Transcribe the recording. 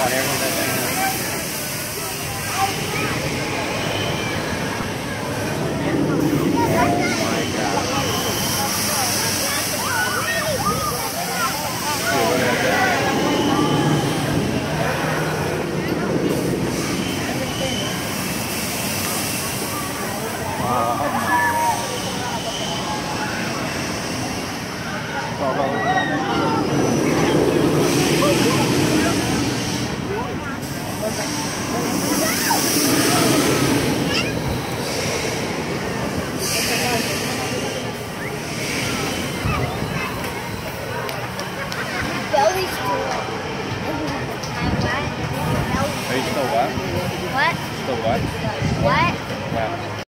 Oh, there goes that thing. Oh my god. Oh my god.